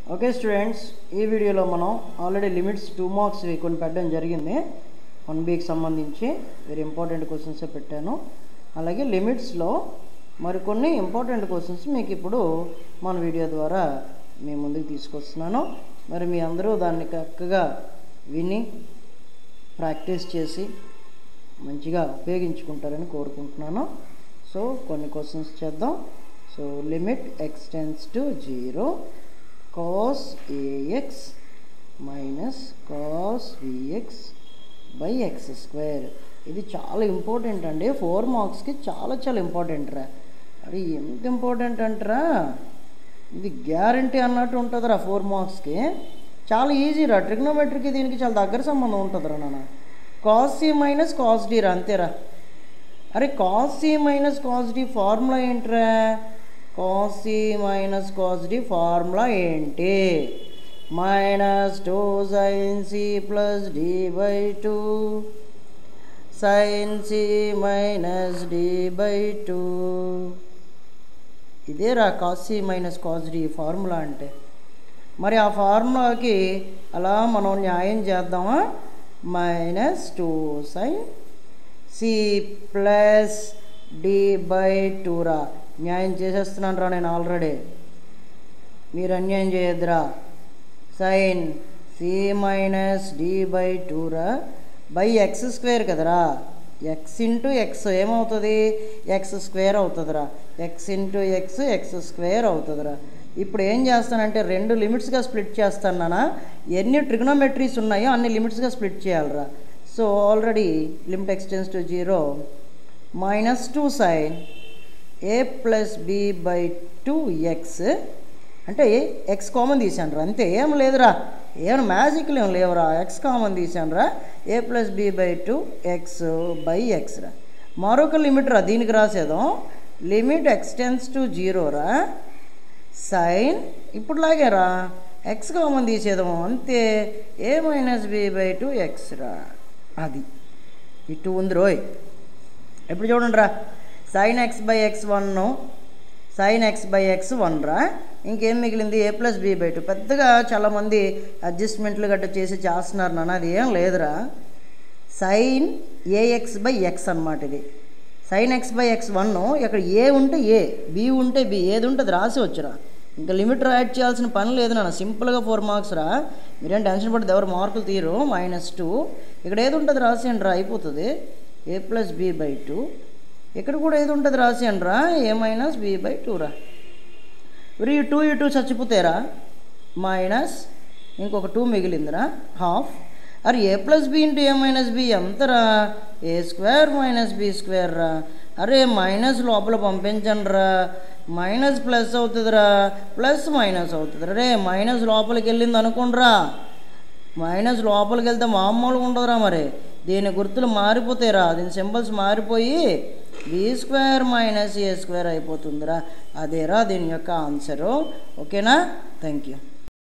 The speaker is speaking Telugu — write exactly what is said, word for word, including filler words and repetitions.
ఓకే స్టూడెంట్స్, ఈ వీడియోలో మనం ఆల్రెడీ లిమిట్స్ టూ మార్క్స్ కొన్ని పెట్టడం జరిగింది. వన్ బీకి సంబంధించి వెరీ ఇంపార్టెంట్ క్వశ్చన్స్ పెట్టాను. అలాగే లిమిట్స్లో మరికొన్ని ఇంపార్టెంట్ క్వశ్చన్స్ మీకు ఇప్పుడు మన వీడియో ద్వారా మీ ముందుకు తీసుకొస్తున్నాను. మరి మీ అందరూ దాన్ని చక్కగా విని ప్రాక్టీస్ చేసి మంచిగా ఉపయోగించుకుంటారని కోరుకుంటున్నాను. సో కొన్ని క్వశ్చన్స్ చేద్దాం. So limit x tends to zero cos ax minus cos bx by x square. ఇది చాలా ఇంపార్టెంట్ అండి. ఫోర్ మార్క్స్కి చాలా చాలా ఇంపార్టెంట్ రా. అది ఎంత ఇంపార్టెంట్ అంటారా, ఇది గ్యారంటీ అన్నట్టు ఉంటుందిరా. ఫోర్ మార్క్స్కి చాలా ఈజీ రా. ట్రిగ్నోమెట్రీకి దీనికి చాలా దగ్గర సంబంధం ఉంటుందిరా నాన్న. Cos C minus cos D రా, అంతేరా. అరే cos C minus cos D formula ఏంట్రా? cos c minus cos d formula ఏంటి? Minus two sin c plus d by two sin c minus d by two. ఇదేరా cos c minus cos d formula అంటే. మరి ఆ ఫార్ములాకి అలా మనం న్యాయం చేద్దామా? Minus two sin c plus d by two రా. న్యాయం చేసేస్తున్నాను రా నేను ఆల్రెడీ, మీరు అన్యాయం చేయొద్దురా. Sine C minus D by two రా బై ఎక్స్ స్క్వేర్ కదరా. ఎక్స్ ఇంటూ ఎక్స్ ఏమవుతుంది? ఎక్స్ స్క్వేర్ అవుతుందిరా. X into x x square అవుతుందిరా. ఇప్పుడు ఏం చేస్తానంటే రెండు లిమిట్స్గా స్ప్లిట్ చేస్తాను నాన్న. ఎన్ని ట్రిగ్నోమెట్రీస్ ఉన్నాయో అన్ని లిమిట్స్గా స్ప్లిట్ చేయాలిరా. So already limit x tends to zero minus two sine A plus B by two x అంటే ఎక్స్ కామన్ తీసాను రా, అంతే, ఏం లేదురా. ఏమైనా మ్యాజిక్లు ఏం లేవురా. ఎక్స్ కామన్ తీసాను రా. A plus B by two x by x రా. మరొక లిమిట్ రా, దీనికి రాసేదాం. Limit x tends to zero రా సైన్ ఇప్పుడు లాగే రా ఎక్స్ కామన్ తీసేదాం, అంతే. A minus B by two x రా. అది ఇటు ఉంది రోయ్. ఇప్పుడు చూడండి రా, sine x by x one, sine x by x one రా. ఇంకేం మిగిలింది? A plus B by two. పెద్దగా చాలామంది అడ్జస్ట్మెంట్లు గట్రా చేసి చేస్తున్నారు నాన్న, అది ఏం లేదురా. సైన్ ఏఎక్స్ బై ఎక్స్ అనమాట ఇది. Sine x by x one, ఇక్కడ ఏ ఉంటే ఏ, బి ఉంటే బి, ఏది ఉంటుంది రాసి వచ్చురా. ఇంకా లిమిట్ యాడ్ చేయాల్సిన పని లేదు నాన్న. సింపుల్గా ఫోర్ మార్క్స్ రా. మీరేం టెన్షన్ పడితే ఎవరు మార్కులు తీరు. మైనస్ టూ ఇక్కడ ఏది ఉంటుంది రాసేయండి రా, అయిపోతుంది. A plus B by two ఇక్కడ కూడా ఏది ఉంటుంది రాసేయండి రా. A minus B by two రా. మరి ఈ టూ ఈ టూ చచ్చిపోతారా. మైనస్ ఇంకొక టూ మిగిలిందిరా, హాఫ్. అరే A plus B into A minus B ఎంతరా? A square minus B square రా. అరే మైనస్ లోపల పంపించండి రా. మైనస్ ప్లస్ అవుతుందిరా, ప్లస్ మైనస్ అవుతుంది రే. మైనస్ లోపలికి వెళ్ళింది అనుకోండిరా. మైనస్ లోపలికి వెళ్తే మామూలుగా ఉండదురా. మరి దీని గుర్తులు మారిపోతాయిరా, దీని సింబల్స్ మారిపోయి B square minus A square అయిపోతుందిరా. అదేరా దీని యొక్క ఆన్సరు. ఓకేనా? Thank you.